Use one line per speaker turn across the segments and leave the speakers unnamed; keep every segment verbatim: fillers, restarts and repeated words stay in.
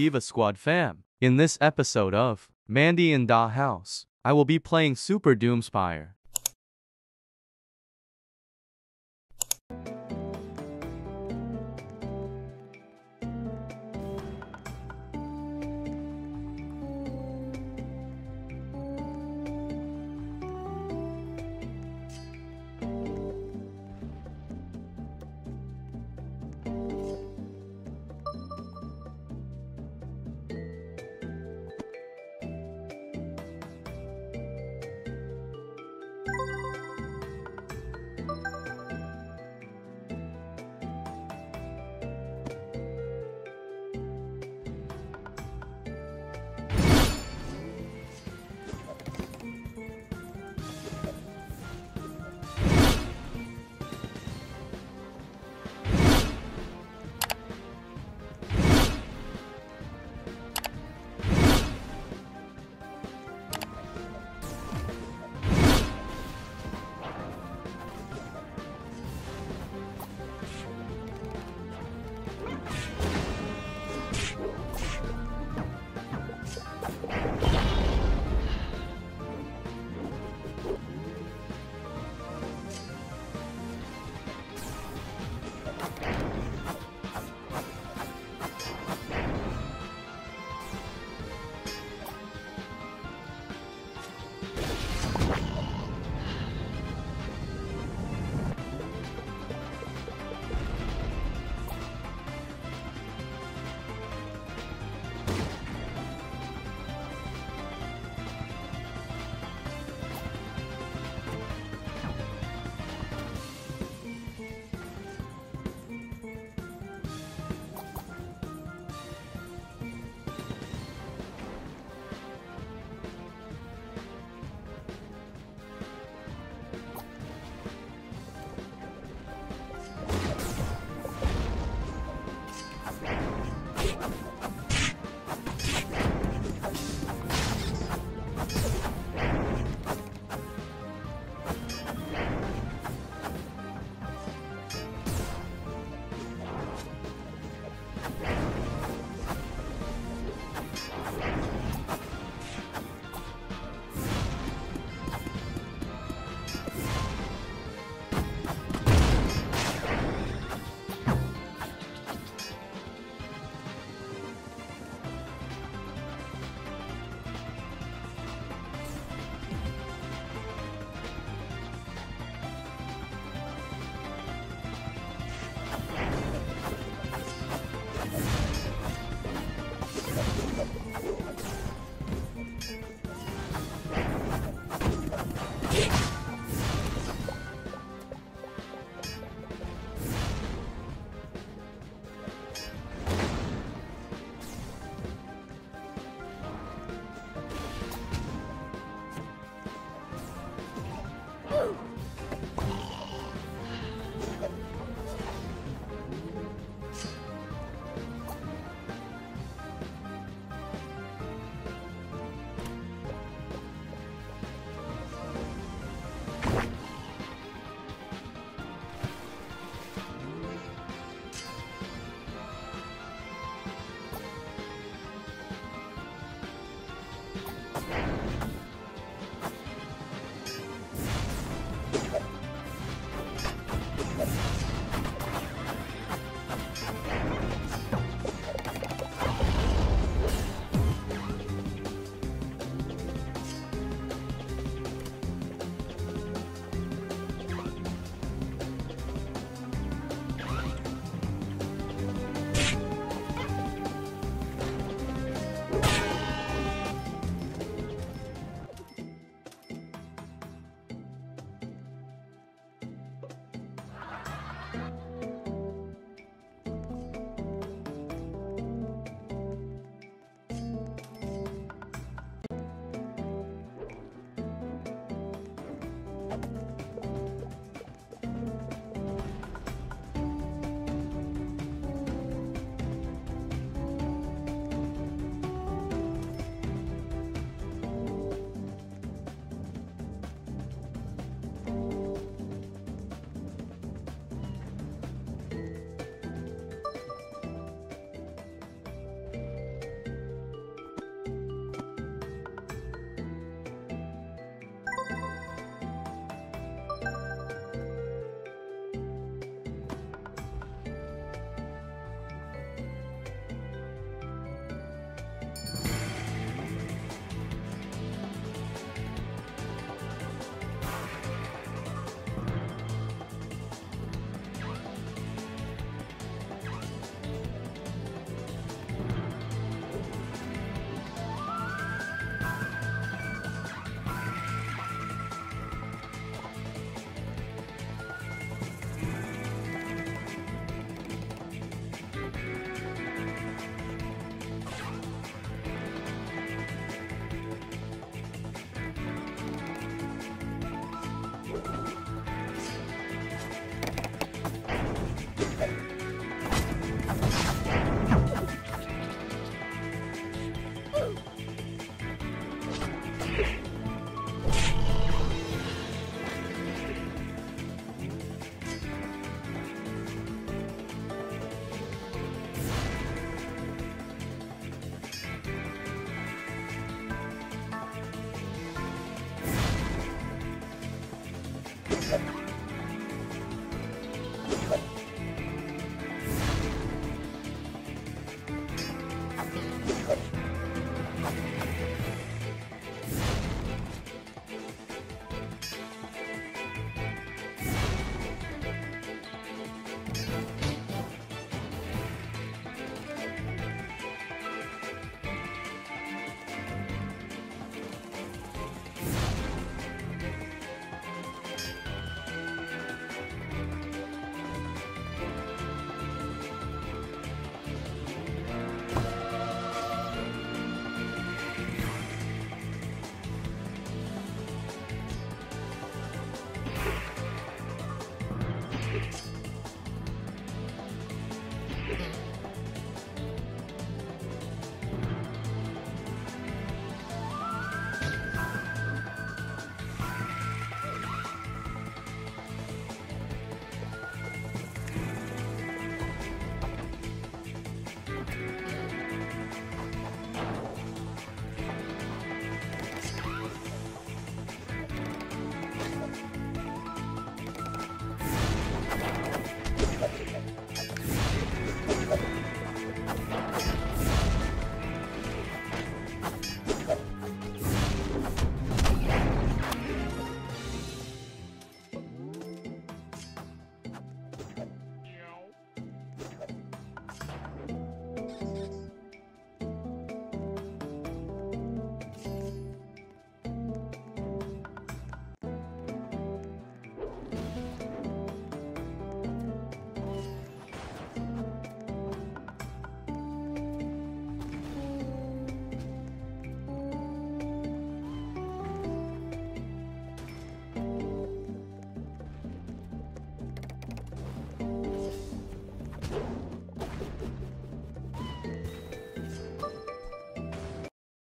Diva Squad fam. In this episode of Mandy in Da House, I will be playing Super Doomspire.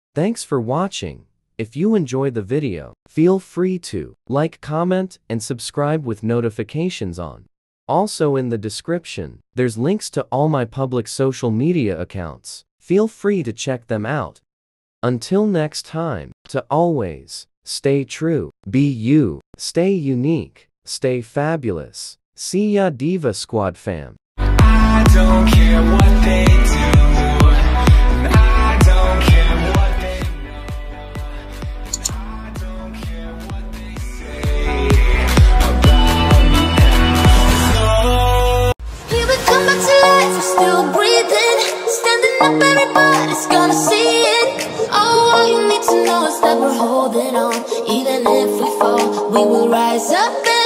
Thanks for watching. If you enjoyed the video, feel free to like, comment, and subscribe with notifications on. Also in the description, there's links to all my public social media accounts. Feel free to check them out. Until next time, to always stay true, be you, stay unique, stay fabulous. See ya, Diva Squad fam.
I don't care what they do. I don't care what they know. I don't care what they say about me now.
Here we come back to life, we're still breathing. Standing up, everybody's gonna see it. Oh, all you need to know is that we're holding on. Even if we fall, we will rise up and